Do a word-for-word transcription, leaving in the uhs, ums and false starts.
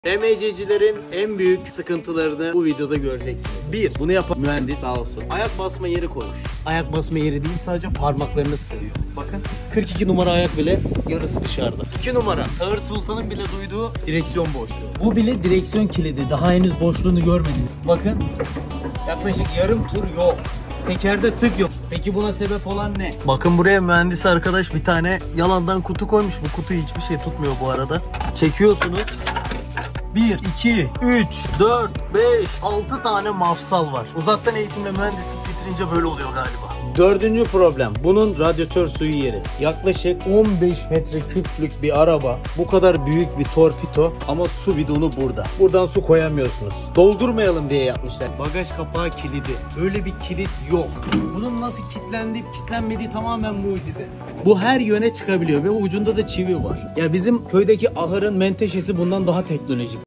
D M C'cilerin en büyük sıkıntılarını bu videoda göreceksiniz. Bir, bunu yapan mühendis sağ olsun ayak basma yeri koymuş. Ayak basma yeri değil, sadece parmaklarını sığıyor. Bakın kırk iki numara ayak bile yarısı dışarıda. iki numara Sağır Sultan'ın bile duyduğu direksiyon boşluğu. Bu bile direksiyon kilidi. Daha henüz boşluğunu görmedim. Bakın yaklaşık yarım tur yok. Tekerde tık yok. Peki buna sebep olan ne? Bakın buraya mühendis arkadaş bir tane yalandan kutu koymuş. Bu kutu hiçbir şey tutmuyor bu arada. Çekiyorsunuz. bir, iki, üç, dört, beş, altı tane mafsal var. Uzaktan eğitimle mühendislik bitirince böyle oluyor galiba. Dördüncü problem. Bunun radyatör suyu yeri. Yaklaşık on beş metreküplük bir araba. Bu kadar büyük bir torpido ama su bidonu burada. Buradan su koyamıyorsunuz. Doldurmayalım diye yapmışlar. Bagaj kapağı kilidi. Böyle bir kilit yok. Bunun nasıl kilitlendiği, kilitlenmediği tamamen mucize. Bu her yöne çıkabiliyor ve ucunda da çivi var. Ya bizim köydeki ahırın menteşesi bundan daha teknolojik.